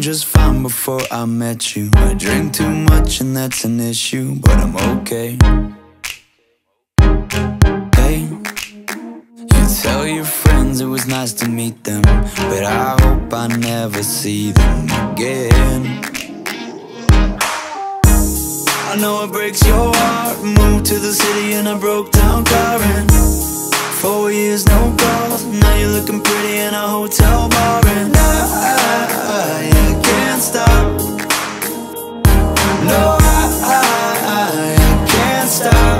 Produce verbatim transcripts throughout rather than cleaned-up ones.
just fine before I met you. I drink too much and that's an issue, but I'm okay. Hey, you tell your friends it was nice to meet them, but I hope I never see them again. I know it breaks your heart. Moved to the city in a broke down car, and four years no calls. Now you're looking pretty in a hotel bar, and I, I can't stop. No, I, I, I can't stop.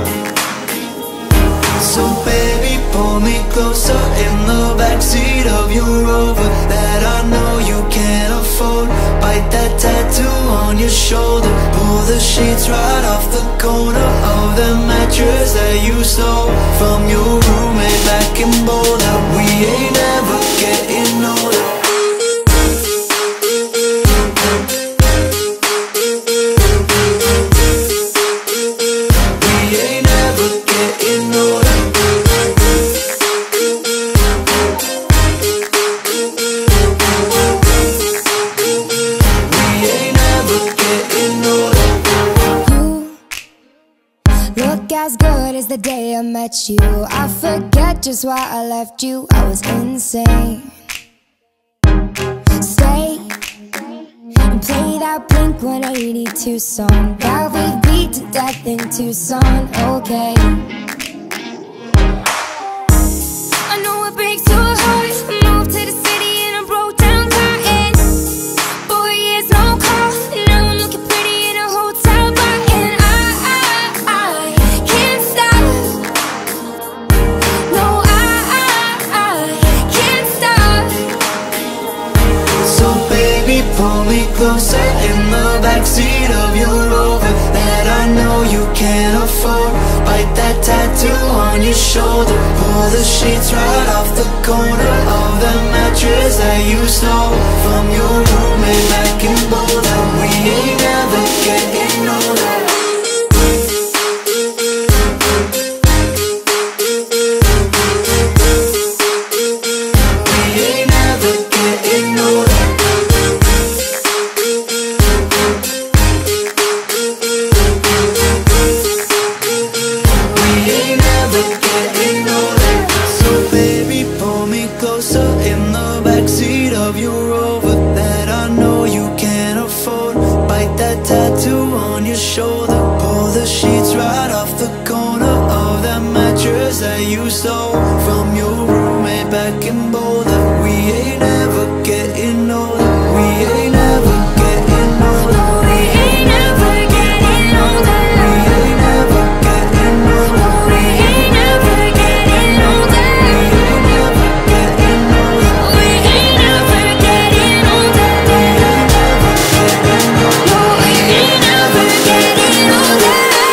So baby, pull me closer in the backseat of your Rover that I know you can't afford. Bite that tattoo on your shoulder. Pull the sheets right off the corner of the mattress that you stole from your roommate back in Boulder. We ain't ever getting older. As good as the day I met you, I forget just why I left you. I was insane. Stay and play that Blink one eighty-two song that we beat to death in Tucson. Okay, I know it breaks your heart. Moved to the city in a broke down car, and four years no call. Now I'm looking pretty in a hotel bar, and I, I, I can't stop. No, I, I, I can't stop. So baby, pull me closer in the backseat of your Rover that I know you can't afford. Bite that tattoo on your shoulder. Pull the sheets right off the corner of the mattress that you stole from your roommate back in Boulder. We ain't ever getting older. That you stole from your roommate back in Boulder. We ain't ever getting older. We ain't ever getting older. We ain't ever getting older. We ain't ever getting older. We ain't ever getting older. We ain't ever getting older. We ain't ever getting older. We ain't ever getting older.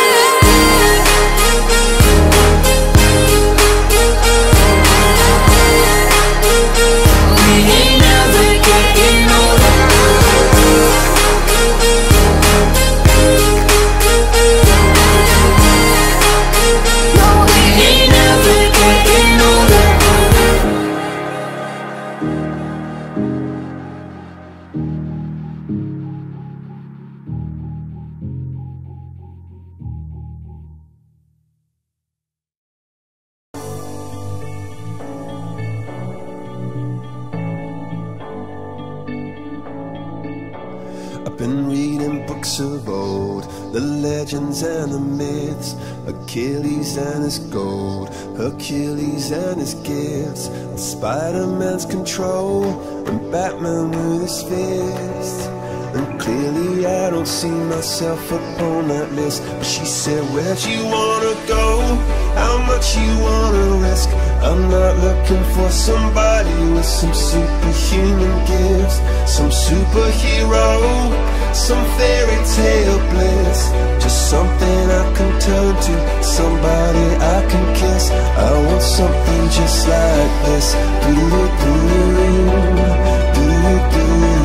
I've been reading books of old, the legends and the myths, Achilles and his gold, Hercules and his gifts, and Spider-Man's control, and Batman with his fists. And clearly I don't see myself upon that list. But she said, where'd you wanna go? How much you wanna risk? I'm not looking for somebody with some superhuman gifts, some superhero, some fairy tale bliss. Just something I can turn to, somebody I can kiss. I want something just like this. Do-do-do, do-do-do.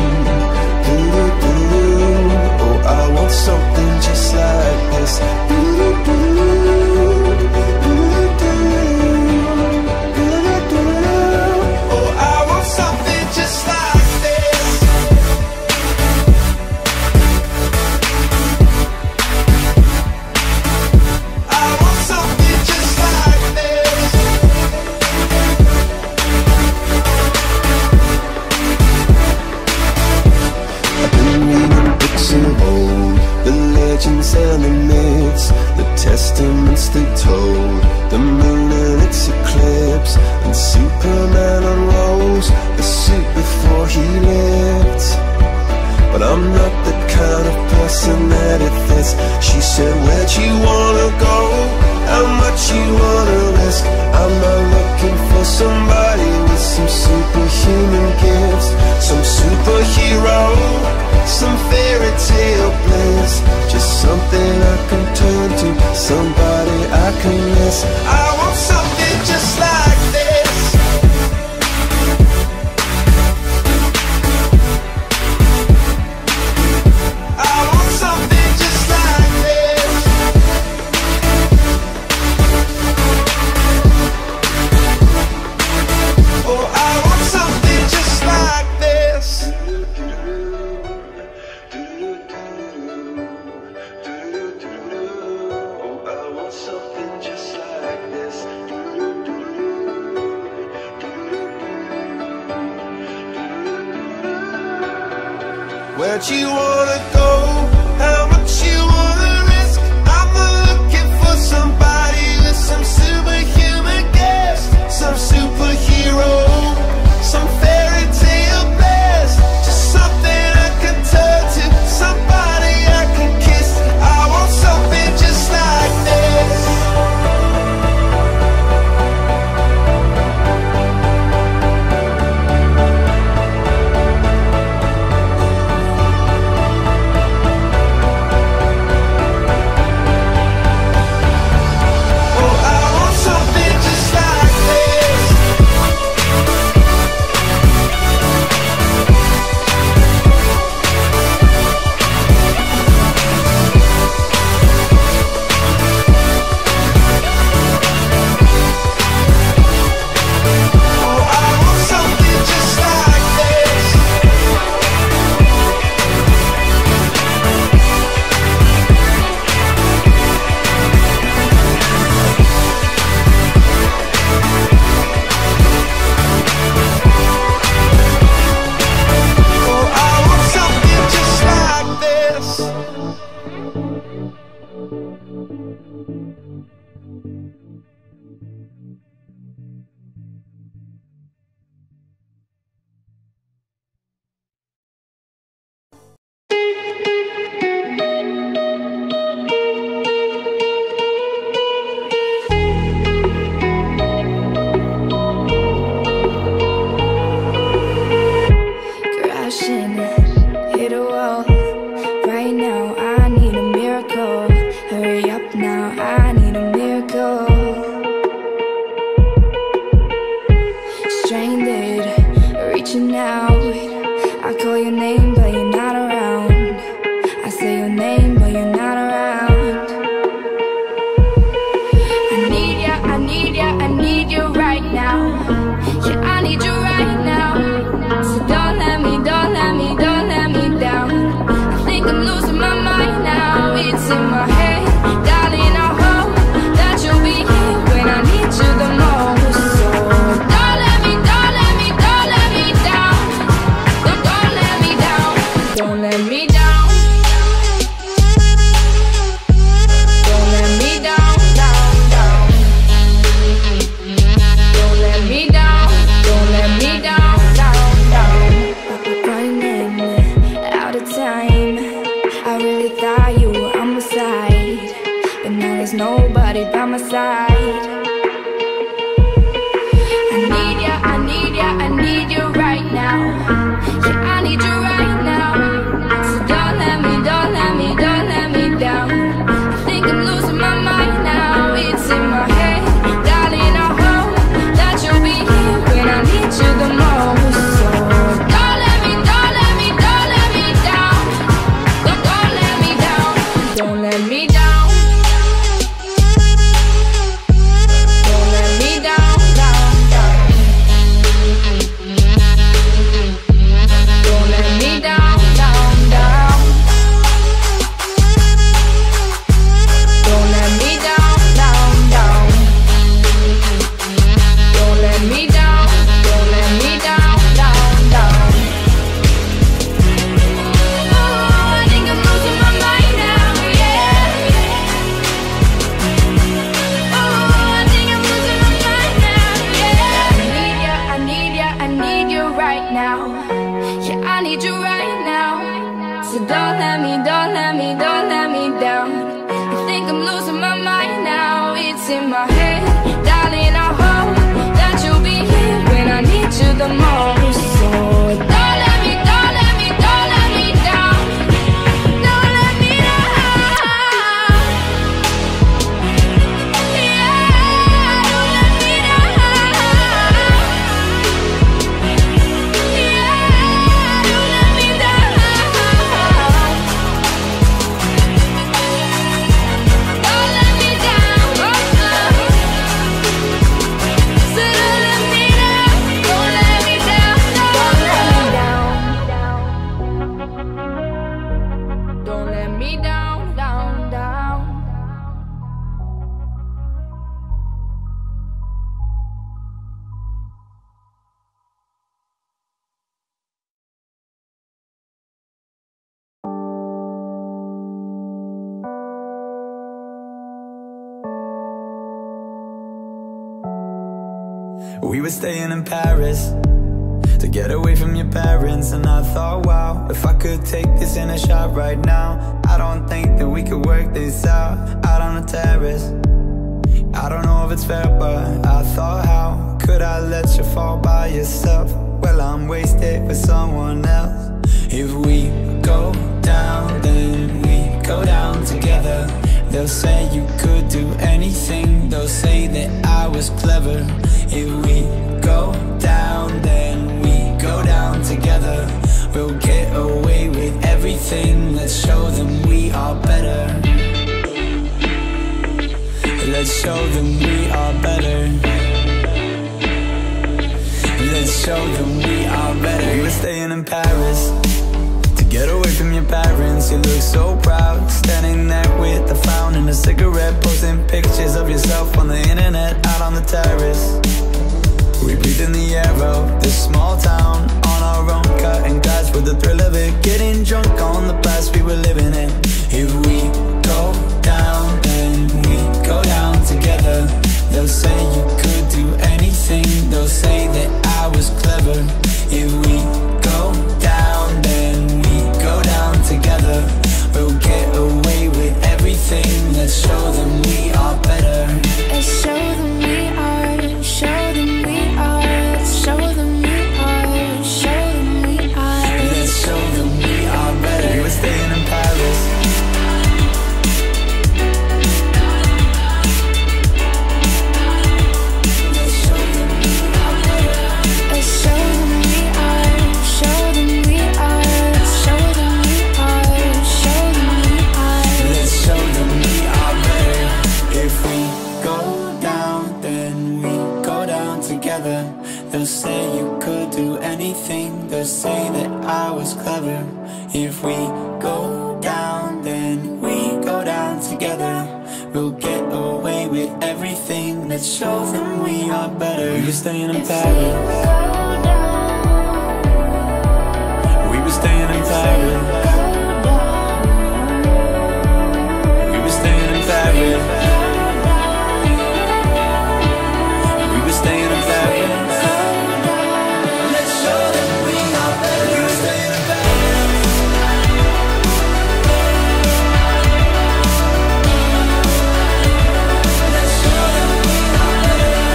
Oh, I want something just like this. Oh, I want something just like this. and the myths, the testaments they told, the moon and its eclipse, and Superman unrolls the suit before he lived. But I'm not the kind of person that it fits. She said, where'd you wanna go? How much you wanna risk? I'm not looking for somebody with some superhuman gifts, some superhero, some fairy tale bliss. Just something I can turn to, somebody I can miss. I want something just like this. I want something just like this. Oh, I want something just like this. Where'd you wanna go? How much you wanna risk? I'm not looking for somebody with some superhuman gifts, some superhero, some fairy tale bliss. Just something I can turn to, somebody I can kiss. I want something just like this. Don't let me down. me, don't let me down. You think I'm losing my mind now? It's in my head, darling. I hope that you'll be here when I need you the most. So don't let me, don't let me, don't let me down. Don't let me down. Yeah, don't let me down. Yeah, don't let me down. Don't let me down. Oh, oh. So don't let me down. Don't let me down. Don't let me down. Don't let me down, down, down. We were staying in Paris to get away from your parents, and I thought, wow, if I could take this in a shot right now, I don't think that we could work this out, out on the terrace. I don't know if it's fair, but I thought, how could I let you fall by yourself? Well, I'm wasted with someone else. If we go down, then we go down together. They'll say you could do anything, they'll say that I was clever. If we go down, then we go down together. We'll get away with everything, let's show them we are better. Let's show them we are better. Let's show them we are better. We were staying in Paris to get away from your parents. You look so proud, standing there with a frown and a cigarette, posting pictures of yourself on the internet, out on the terrace. We breathe in the air of this small town, on our own, cutting glass with the thrill of it, getting drunk on the past we were living in. If we go down, then we go down together. They'll say you could do anything, they'll say that I was clever. If we go down, then we go down together. We'll get away with everything, let's show them we are better. Let's show them we are, show them we are, show them we are, show them we are. Let's show them we are better. We were staying in Paris. Let's show them we are better. Let's show them we are, show them we are, show them we are, show them we are. Let's show them we are better. If we go down, then we go down together. They'll say you could do anything, they'll say that I was clever. If we go down, then we go down together. We'll get away with everything, let's show them we are better. We were staying in Paris. We were staying in Paris. We were staying in Paris. We were staying in Paris. Let's show them we are better. We were staying in Paris. Let's show them we are better.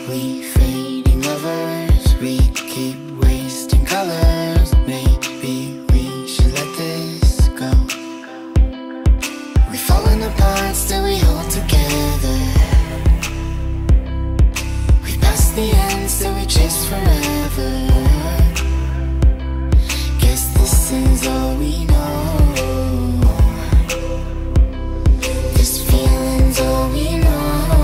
we fading lovers? We keep wasting colors. Maybe we should let this go. We're falling apart, still we hold together. We pass the end, still we chase forever. Guess this is all we know. This feeling's all we know.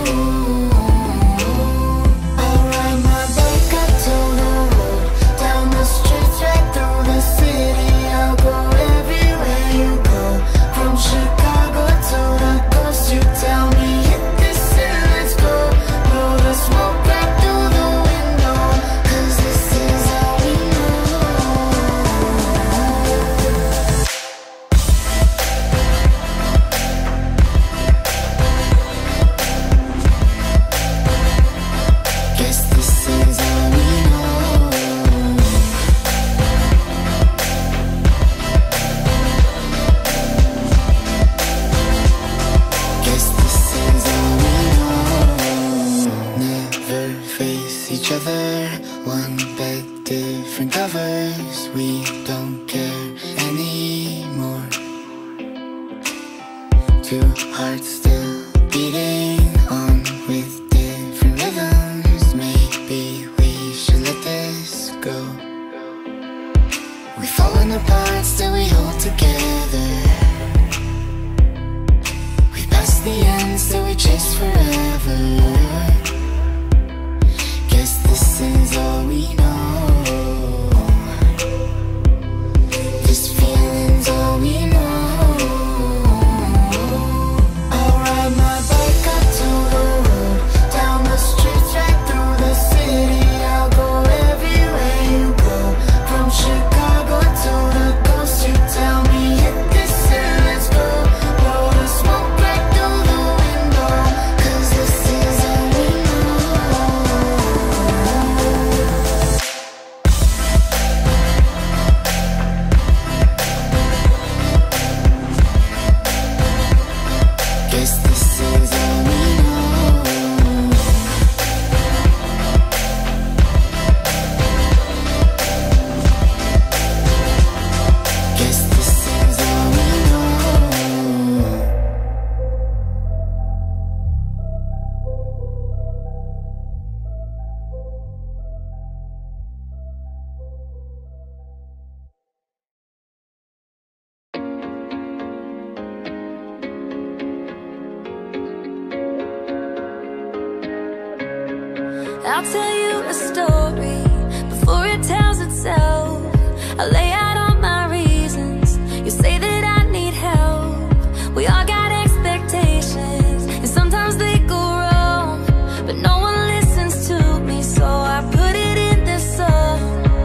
I'll tell you a story before it tells itself. I lay out all my reasons. You say that I need help. We all got expectations, and sometimes they go wrong, but no one listens to me, so I put it in this song.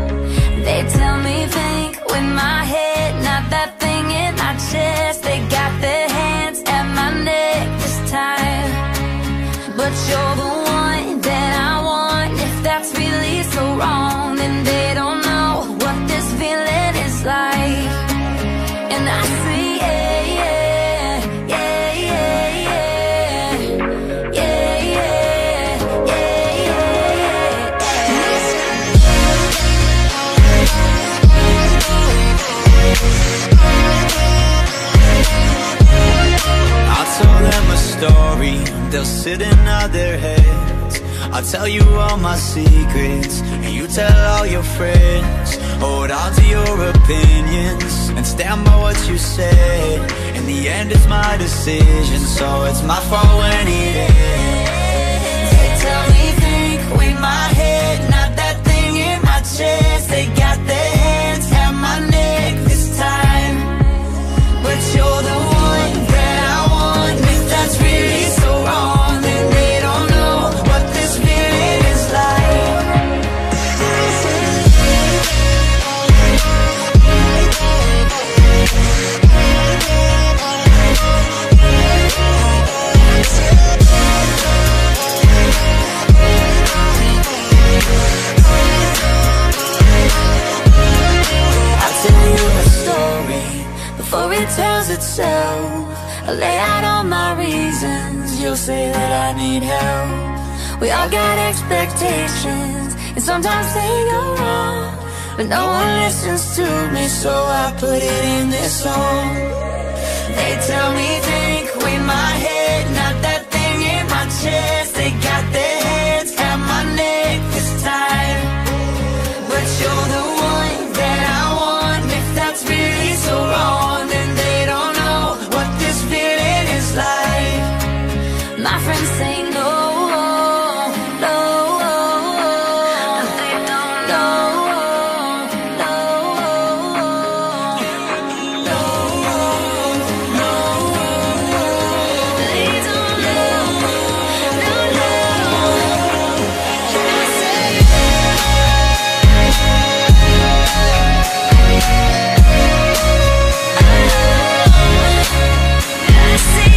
They tell me think with my head, not that thing in my chest. They got their hands at my neck this time, but you're the one that I want. If that's really so wrong, then they don't know what this feeling is like. And I see, yeah, yeah, yeah, yeah, yeah, yeah, yeah, yeah, yeah. I'll tell them a story, they'll sit and nod their heads. I'll tell you all my secrets, and you tell all your friends. Hold on to your opinions, and stand by what you said. In the end it's my decision, so it's my fault when it ends. They tell me think with my head, not that thing in my chest. They got their hands at my neck this time, but you're the one that I want. If that's really so wrong, then they don't know what this feeling is like. I'll tell you a story before it tells itself. I lay out all my reasons. You'll say that I need help. We all got expectations, and sometimes they go wrong, but no one listens to me, so I put it in this song. They tell me think with my head, not that thing in my chest. They got their heads at my neck this time, but you're the one that I want. If that's really so wrong, then they don't know what this feeling is like. My friends say no, no, they don't know, no, no, no, they don't know, no, no. I say I see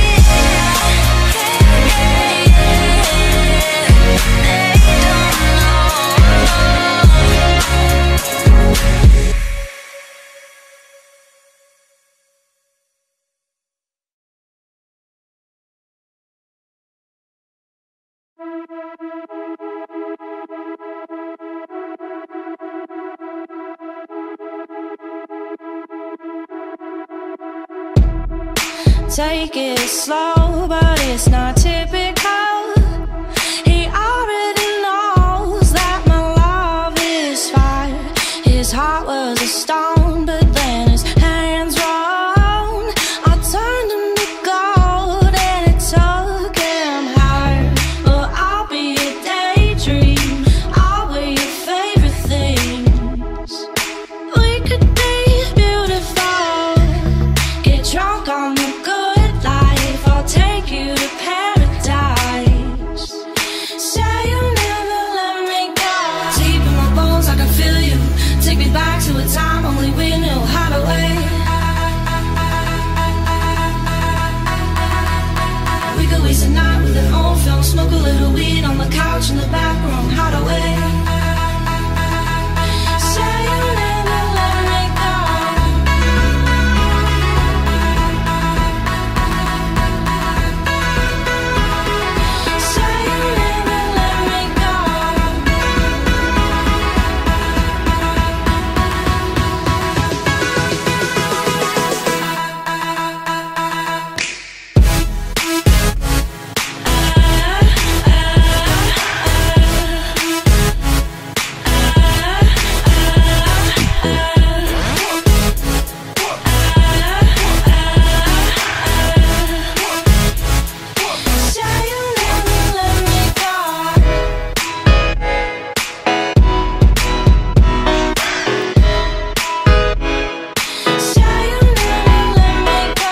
take it slow, but it's not typical. He already knows that my love is fire. His heart was a stone, but then his hands rolled. I turned him to gold and it took him higher. But I'll be a daydream, I'll wear your favorite things. We could be beautiful, get drunk on the good life. I'll take you to paradise. Say you'll never let me go. Deep in my bones, I can feel you. Take me back to a time only we knew how to wait. We could waste a night with an old film, smoke a little weed on the couch in the back room, how to wait. Say you'll never let me go. Say you'll never let me go. Say you'll never let me go. Say you'll never let me go.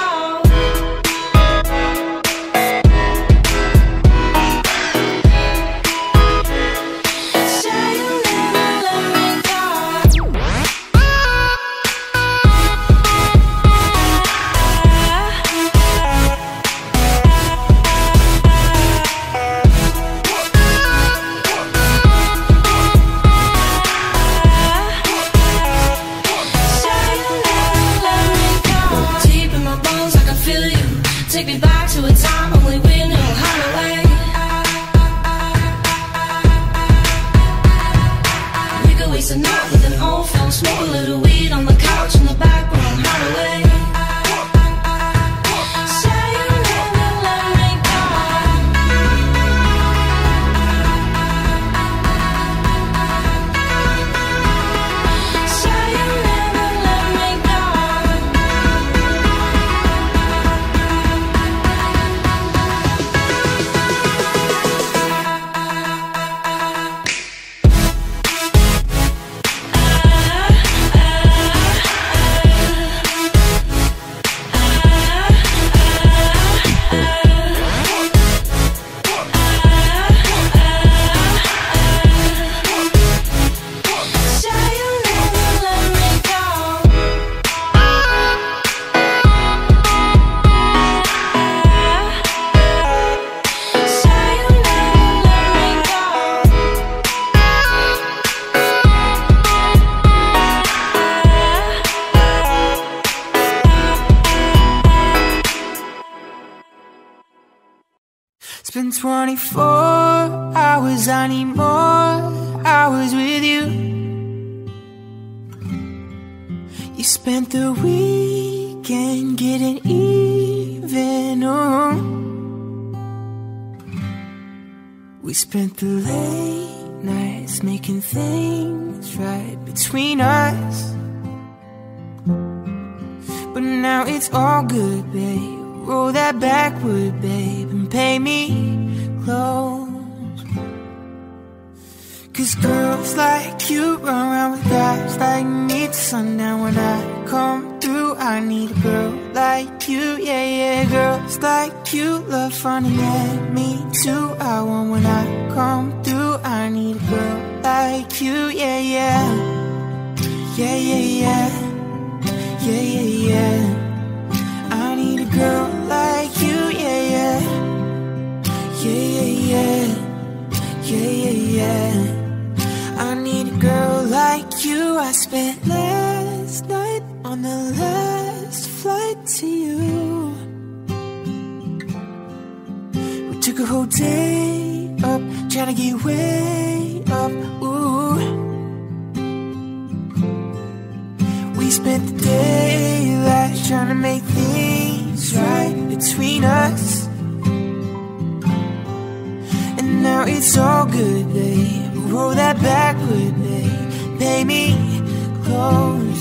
Say you'll never let me go. Say you'll never let me go. Deep in my bones, I can feel you. Take me back to a time only we knew how to wait. We could waste a night with an old film, smoke a little weed on the couch in the back room, how to wait. Say you'll never let me go. Say you'll never let me go. It's been twenty-four hours 'cause I need more hours with you. You spent the weekend getting even, oh. We spent the late nights making things right between us. But now it's all good, babe. Roll that backward, babe, and pay me close. 'Cause girls like you run around with guys like me till sundown. When I come through, I need a girl like you, yeah, yeah. Girls like you love fun, and yeah, me too. I want when I come through, I need a girl like you, yeah, yeah. Yeah, yeah, yeah. Yeah, yeah, yeah. I need a girl like you, yeah, yeah. Yeah, yeah, yeah. Yeah, yeah, yeah. I need a girl like you. I spent last night on the last flight to you. We took a whole day up, trying to get way up, ooh. We spent the daylight trying to make things right between us. And now it's all good, babe. Roll that backward, babe. Pay me close.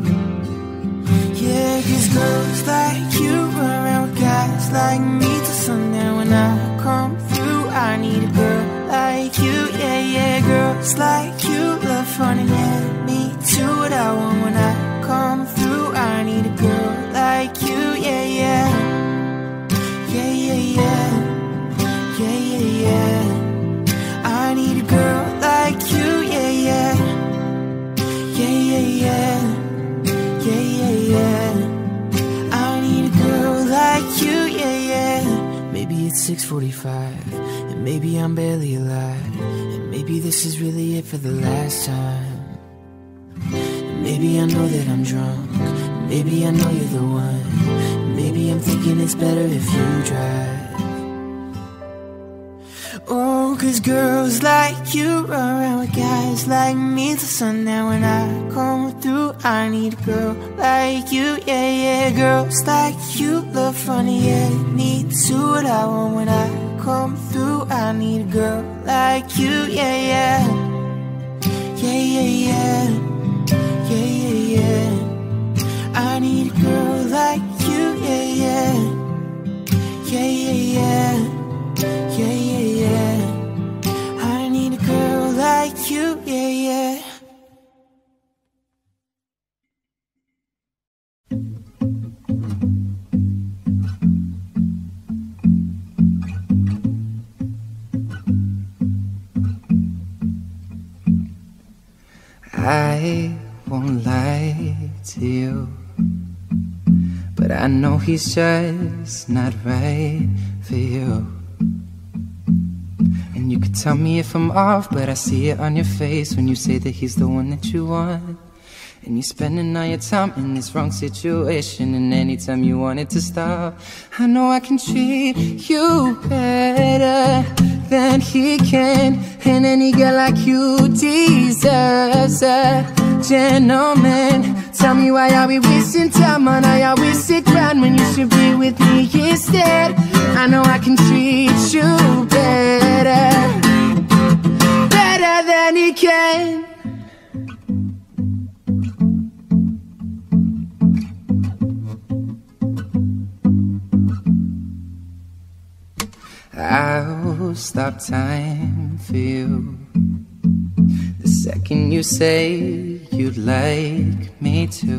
Yeah, 'cause girls like you run around with guys like me till sundown. When I come through, I need a girl like you, yeah, yeah. Girls like you love fun, and yeah, me too. What I want when I come through, I need a girl like you, yeah, yeah. Yeah, yeah, yeah. Yeah, yeah, yeah. I need a girl like you, yeah, yeah. Yeah, yeah, yeah. Yeah, yeah, yeah. I need a girl like you, yeah, yeah. Maybe it's six forty-five, and maybe I'm barely alive, and maybe this is really it for the last time. And maybe I know that I'm drunk, maybe I know you're the one. Maybe I'm thinking it's better if you drive. Oh, 'cause girls like you run around with guys like me till sundown. When I come through, I need a girl like you, yeah, yeah. Girls like you love funny, yeah, me too. What I want when I come through, I need a girl like you, yeah, yeah. Yeah, yeah, yeah. Yeah, yeah, yeah. I need a girl like you, yeah, yeah. Yeah, yeah, yeah. Yeah, yeah, yeah. I need a girl like you, yeah, yeah. I won't lie to you, but I know he's just not right for you. And you could tell me if I'm off, but I see it on your face when you say that he's the one that you want. And you're spending all your time in this wrong situation, and anytime you want it to stop, I know I can treat you better than he can. And any girl like you deserves a gentleman. Tell me why are we wasting time on I always sit around when you should be with me instead. I know I can treat you better, better than he can. I'll stop time for you the second you say you'd like me to.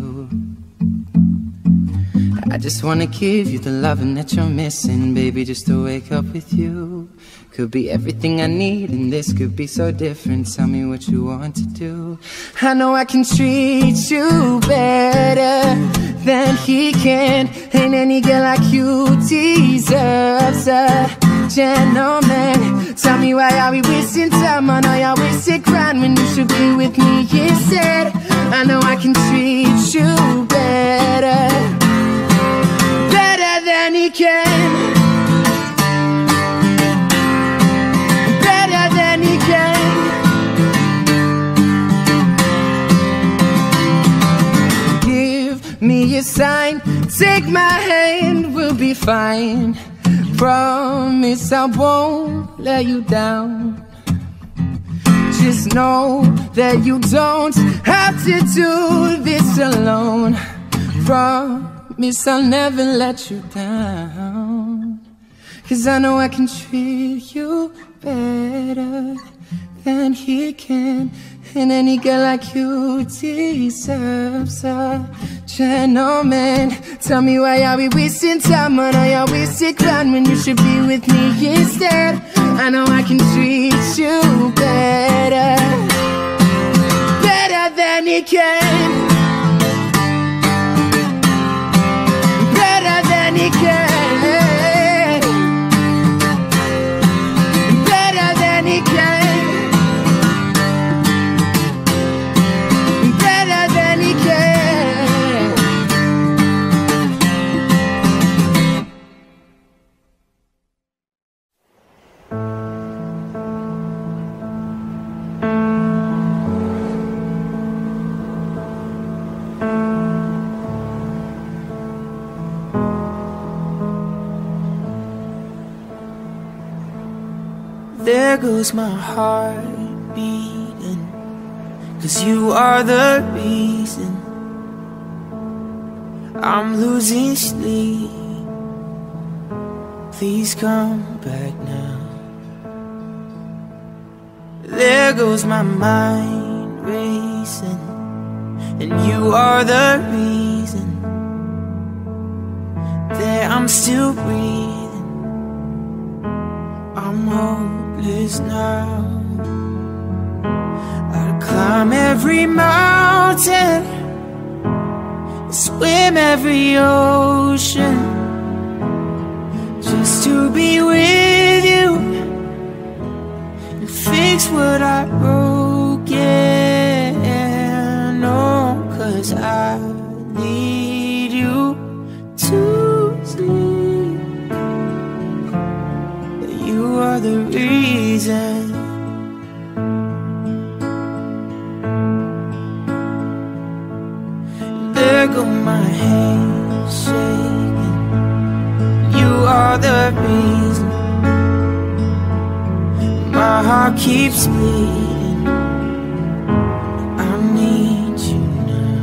I just wanna give you the loving that you're missing, baby, just to wake up with you. Could be everything I need, and this could be so different. Tell me what you want to do. I know I can treat you better than he can. And any girl like you deserves a gentleman. Tell me why are we wasting time on I always sit around when you should be with me instead. I know I can treat you better, better than he can, better than he my hand, we'll be fine. Promise I won't let you down. Just know that you don't have to do this alone. Promise I'll never let you down. 'Cause I know I can treat you better than he can. And any girl like you deserves a gentleman. Tell me, why are we wasting time on all your wasted ground when you should be with me instead? I know I can treat you better, better than he can, better than he can, better than he can. There goes my heart beating, 'cause you are the reason I'm losing sleep. Please come back now. There goes my mind racing, and you are the reason that I'm still breathing. I'm hopeless now. I'd climb every mountain, swim every ocean, just to be with you and fix what I broke. Yeah, no, 'cause I need you to see that you are the reason. There go my hands shaking. You are the reason my heart keeps bleeding. I need you now.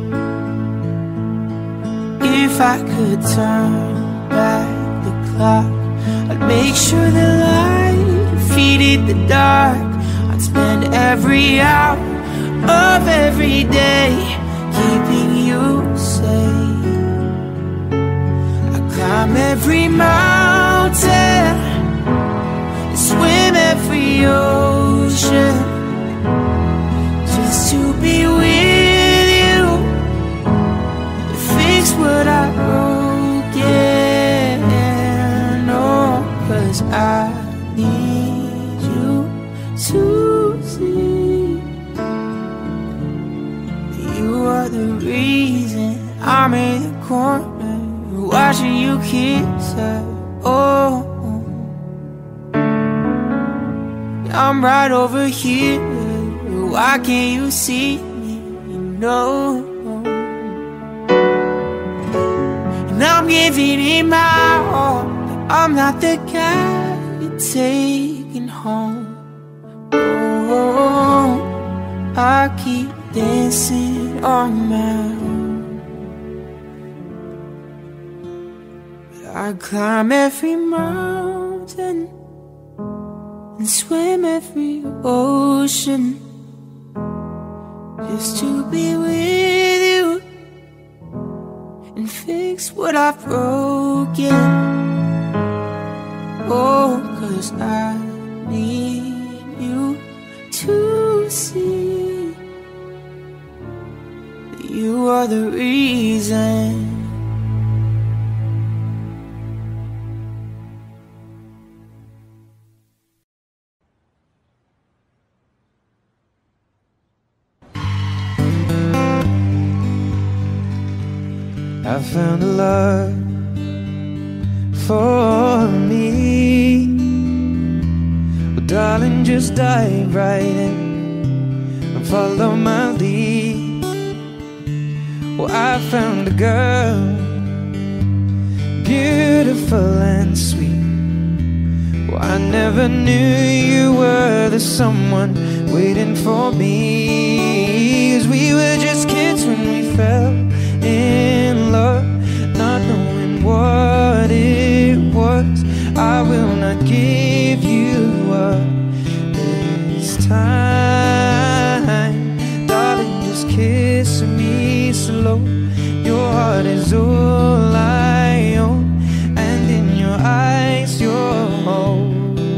If I could turn back the clock, I'd make sure the light defeated the dark. I'd spend every hour of every day keeping you safe. I climb every mountain, swim every ocean, just to be with you, fix what I broke. Yeah, no, 'cause I need you to see you are the reason I'm in the corner watching you kiss her. Oh, I'm right over here. Why can't you see me? You know, and I'm giving it my all, but I'm not the guy you're taking home. Oh, I keep dancing on my own. I climb every mountain and swim every ocean, just to be with you and fix what I've broken. Oh, 'cause I need you to see that you are the reason. I found a love for me. Well, darling, just dive right in and follow my lead. Well, I found a girl beautiful and sweet. Well, I never knew you were the someone waiting for me, 'cause we were just kids when we fell in love, not knowing what it was. I will not give you up this time, darling, just kiss me slow. Your heart is all I own, and in your eyes you're home.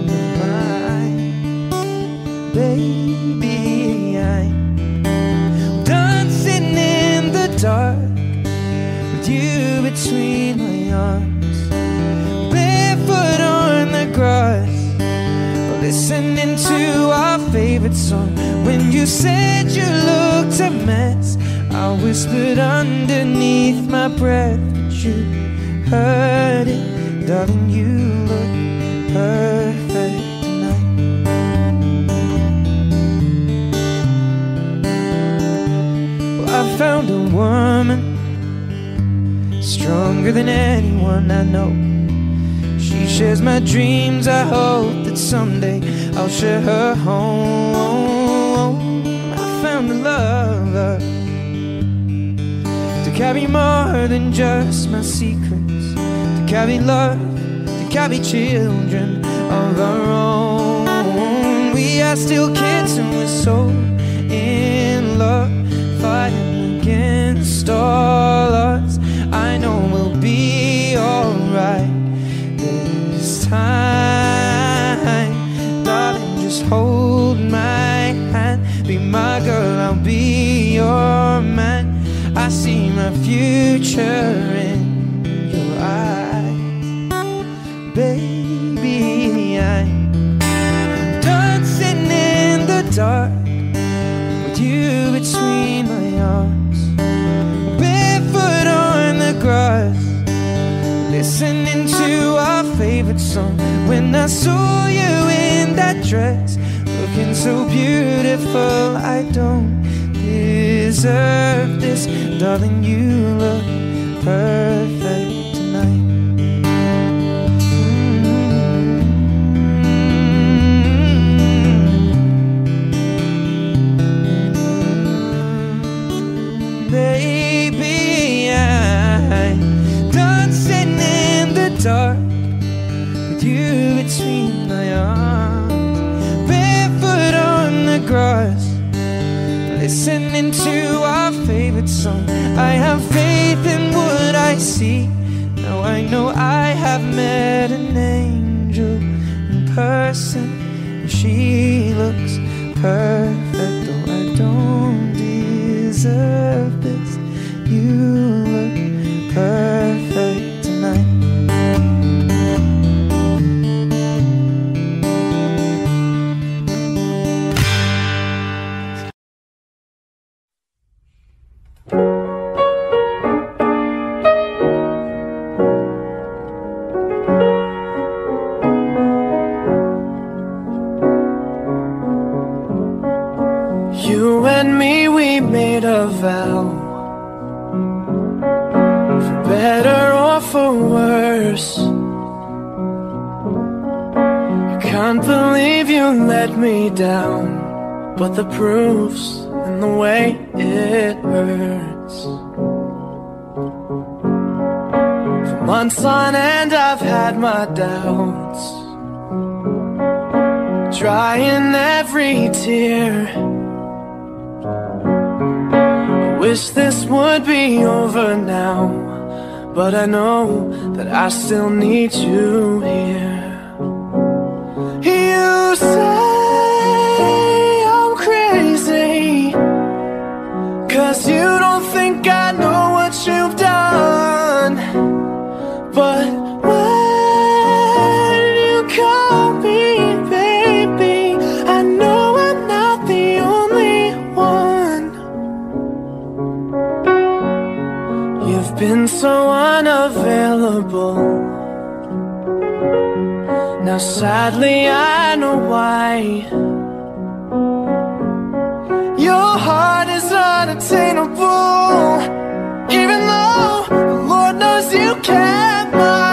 Baby, I'm dancing in the dark with you between my arms, barefoot on the grass, listening to our favorite song. When you said you looked a mess, I whispered underneath my breath, but you heard it. Darling, you look perfect tonight. Well, I found a woman stronger than anyone I know. She shares my dreams. I hope that someday I'll share her home. I found a lover to carry more than just my secrets, to carry love, to carry children of our own. We are still kids and we're so in love, fighting against all odds. I know we'll be alright this time, darling, just hold my hand. Be my girl, I'll be your man. I see my future in your eyes. Baby, I'm dancing in the dark with you between my arms, barefoot on the grass, listening to our favorite song. When I saw you in that dress, looking so beautiful, I don't deserve this. Darling, you look perfect tonight. Mm-hmm. Baby, I'm dancing in the dark with you between my arms, barefoot on the grass, listening to our favorite song. I have faith in what I see. Now I know I have met an angel in person. She looks perfect, though I don't deserve this. You look perfect tonight. You and me, we made a vow, for better or for worse. I can't believe you let me down, but the proof's in the way it hurts. For months on end I've had my doubts, drying every tear. Wish this would be over now, but I know that I still need you here. You say I'm crazy, 'cause you don't think I know what you've done. But when you call me baby, I know I'm not the only one. You've been so unavailable. Now sadly I know why. Your heart is unattainable, even though the Lord knows you can't mind.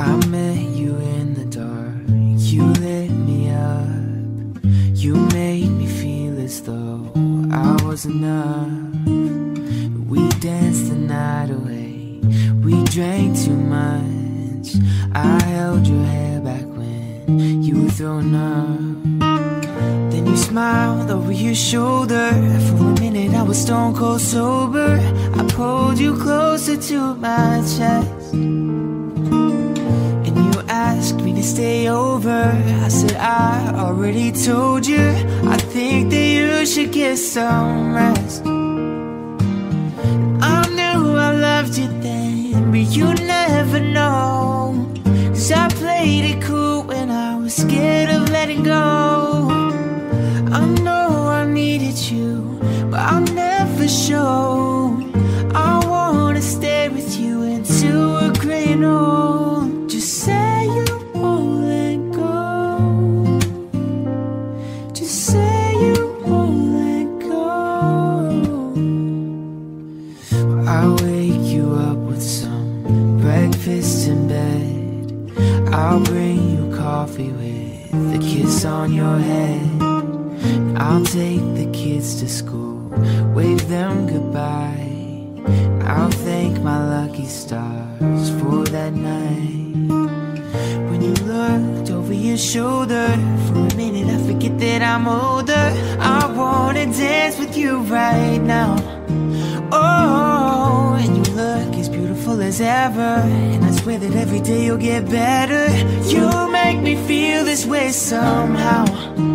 I met you in the dark, you lit me up. You made me feel as though I was enough. We danced the night away, we drank too much. I held your hair back when you were throwing up. Then you smiled over your shoulder. For a minute I was stone cold sober. I pulled you closer to my chest, and you asked me to stay over. I said I already told you, I think that you should get some rest. I knew I loved you then, but you never know. Cause I played it cool when I was scared of letting go. I know I needed you, but I'll never show. I wanna stay with you until we're growing old. Just say you won't let go. Just say you won't let go. I'll wake you up with some breakfast in bed. I'll bring you coffee with a kiss on your head. I'll take the kids to school, wave them goodbye. I'll thank my lucky stars for that night. When you looked over your shoulder, for a minute I forget that I'm older. I wanna dance with you right now. Oh, and you look as beautiful as ever, and I swear that every day you'll get better. You make me feel this way somehow.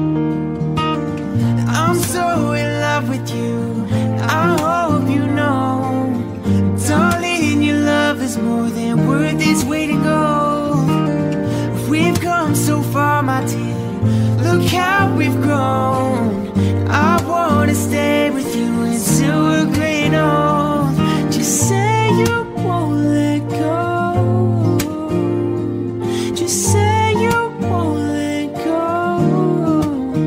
I'm so in love with you, I hope you know. Darling, your love is more than worth its weight in gold. We've come so far, my dear, look how we've grown. I wanna stay with you until we're growing old. Just say you won't let go. Just say you won't let go.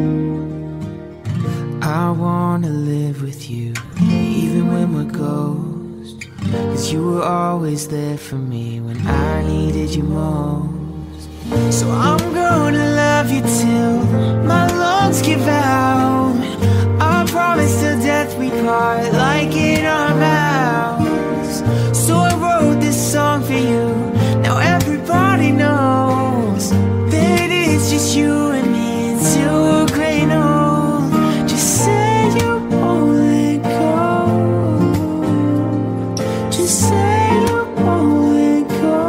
I wanna live with you, even when we're ghosts. Cause you were always there for me when I needed you most. So I'm gonna love you till my lungs give out. I promise till death we part, like in our vows. So I wrote this song for you, now everybody knows that it's just you and me until we're growing old. Just say you won't let go. Just say you won't let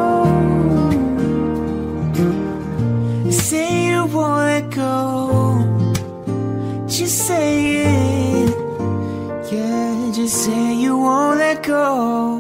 go. Say you won't let go. Just say it. Yeah, just say you won't let go.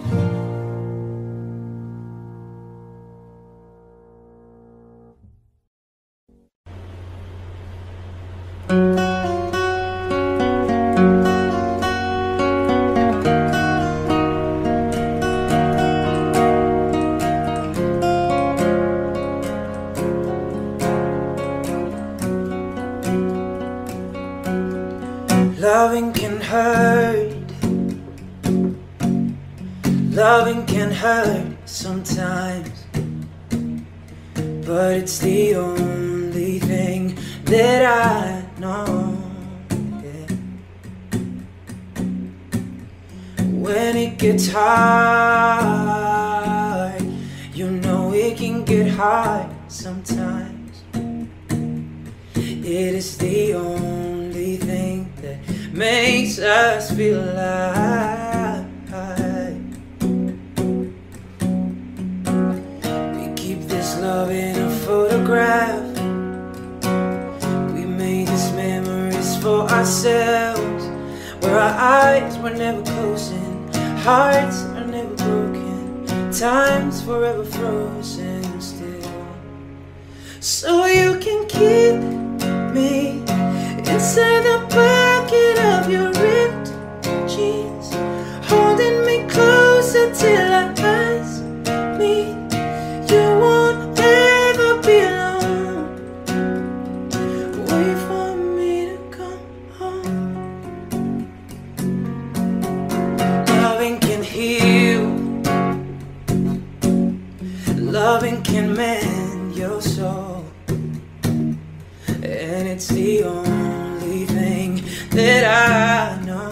Loving can hurt. Loving can hurt sometimes, but it's the only thing that I know. Yeah. When it gets hard, you know it can get hard sometimes. It is the only thing that makes us feel alive. We keep this love in a photograph. We made these memories for ourselves, where our eyes were never closing, hearts are never broken, time's forever frozen still. So you can keep me inside the pocket of your ripped jeans, holding me closer till our eyes meet. You won't ever be alone. Wait for me to come home. Loving can heal. Loving can can mend your soul, and it's the only thing that I know.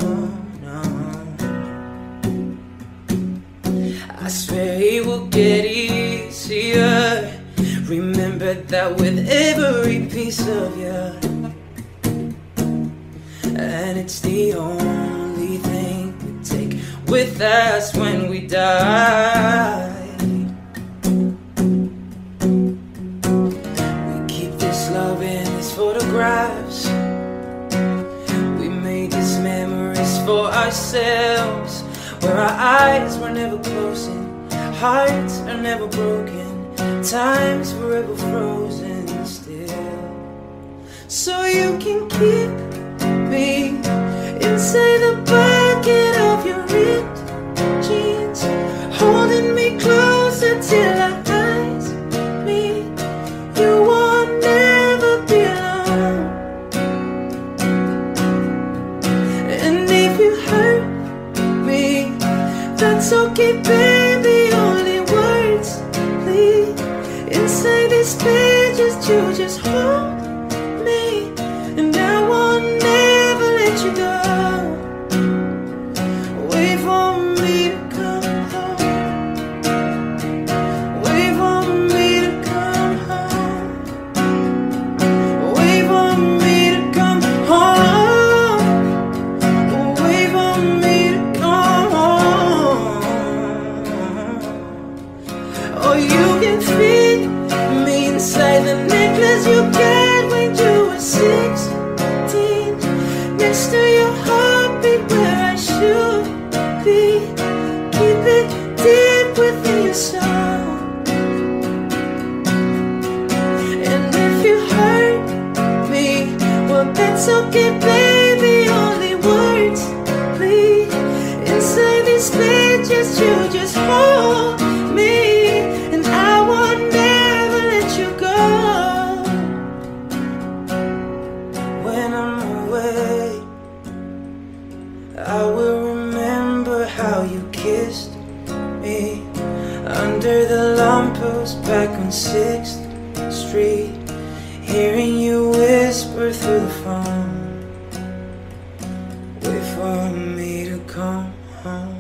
I swear it will get easier. Remember that with every piece of you, and it's the only thing we take with us when we die. We keep this love in these photographs. We made these memories for ourselves, where our eyes were never closing, hearts are never broken, time's forever frozen still. So you can keep me inside the pocket of your ripped jeans, holding me closer till our eyes meet. You won't never be alone. And if you hurt me, that's okay, baby. Only words leave inside these pages. You just hold me, and I won't never let you go. Wait for me to come home. Wait for me to come home. Wait for me to come home. Wait for me to come home. Oh, you can feed me inside the necklace you get when you were sixteen, next to your heartbeat where I should be. Keep it deep within your soul. And if you hurt me, well, that's okay, baby. Only words please inside these pages. You just hold me, and I won't never let you go. When I'm away, I will remember how you kissed me under the lamppost back on sixth Street, hearing you whisper through the phone. Wait for me to come home.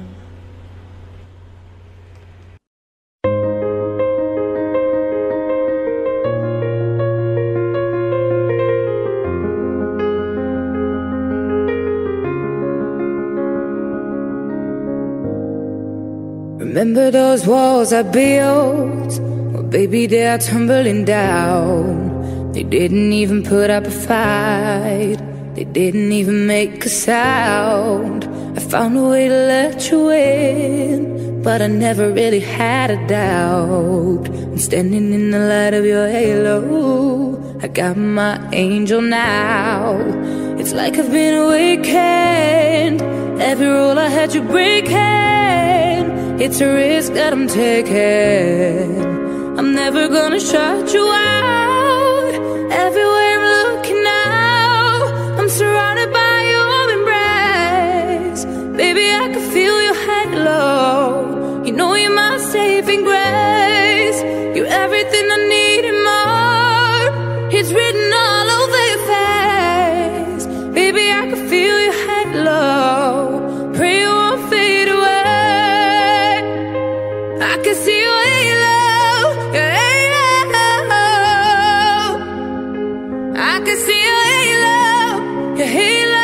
Remember those walls I built? Well, baby, they are tumbling down. They didn't even put up a fight. They didn't even make a sound. I found a way to let you in, but I never really had a doubt. I'm standing in the light of your halo. I got my angel now. It's like I've been awakened. Every rule I had you breaking. It's a risk that I'm taking. I'm never gonna shut you out. Everywhere I'm looking now, I'm surrounded by your embrace. Baby, I can feel your halo. You know you're my saving grace. You're everything I need and more. It's written all over your face. Baby, I can feel your halo. Pray you won't fade away. I can see your halo, your halo. I can see your halo, your halo.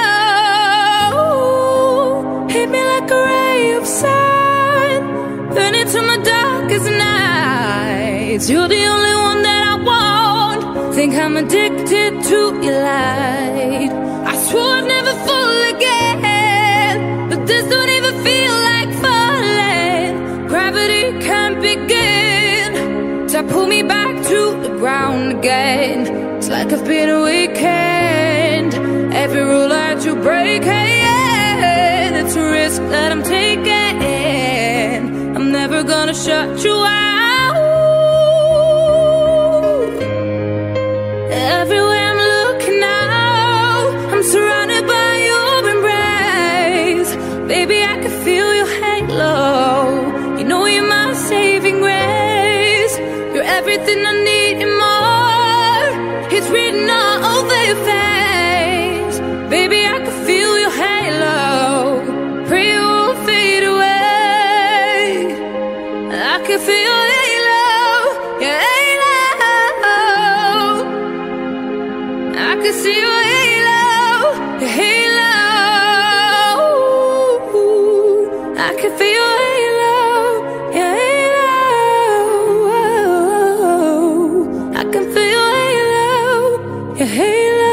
Hit me like a ray of sun, burn into my darkest nights. You're the only one that I want. Think I'm addicted to your light. I swore I'd never fall again, but this don't even feel like falling. Gravity can't begin to pull me back to the ground again. It's like I've been awakened. Every rule I had to break, hey, it's a risk that I'm taking. I'm never gonna shut you out. Everywhere I'm looking now, I'm surrounded by your embrace. Baby, I can feel your halo. You know you're my saving grace. You're every everything I need and more. It's written all over your face. Baby, I can feel your halo. Pray it won't fade away. I can feel your halo, your halo. I can see your halo, your halo. I can feel your halo, your halo. I can feel your halo, your halo.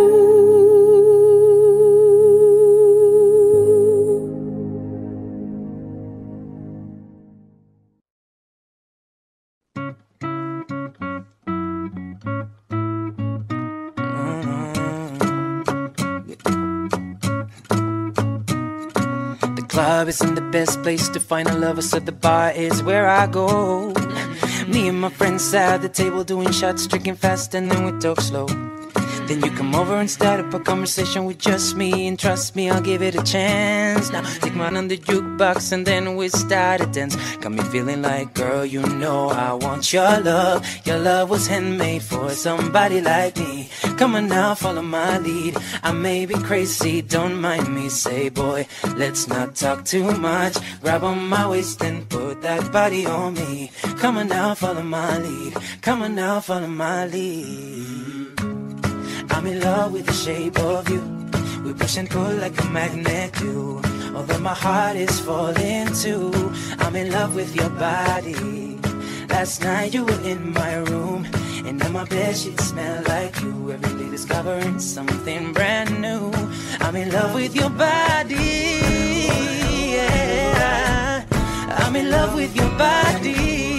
The club isn't the best place to find a lover, so the bar is where I go. Me and my friends sat at the table doing shots, drinking fast, and then we talk slow. Then you come over and start up a conversation with just me, and trust me, I'll give it a chance. Now take mine on the jukebox and then we start to dance. Got me feeling like, girl, you know I want your love. Your love was handmade for somebody like me. Come on now, follow my lead. I may be crazy, don't mind me. Say, boy, let's not talk too much. Grab on my waist and put that body on me. Come on now, follow my lead. Come on now, follow my lead. I'm in love with the shape of you. We push and pull like a magnet do. Although my heart is falling too. I'm in love with your body. Last night you were in my room, and now my bedsheets smell like you. Every day discovering something brand new. I'm in love with your body, yeah. I'm in love with your body.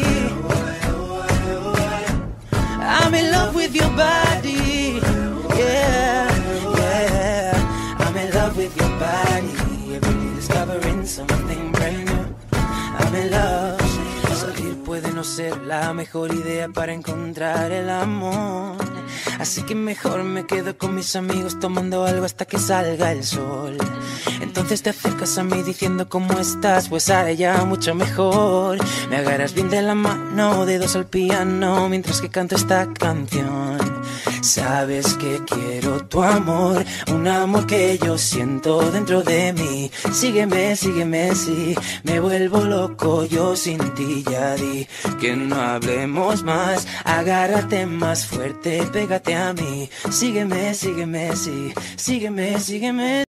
I'm in love with your body, yeah, yeah. I'm in love with your body. Every day discovering something brand new. I'm in love. Salir puede no ser la mejor idea para encontrar el amor. Así que mejor me quedo con mis amigos tomando algo hasta que salga el sol. Entonces te acercas a mí diciendo cómo estás, pues ahora ya mucho mejor. Me agarras bien de la mano, dedos al piano, mientras que canto esta canción. Sabes que quiero tu amor, un amor que yo siento dentro de mí. Sígueme, sígueme, sí, me vuelvo loco yo sin ti, ya di que no hablemos más. Agárrate más fuerte, pégate a mí. Sígueme, sígueme, sí, sígueme, sígueme.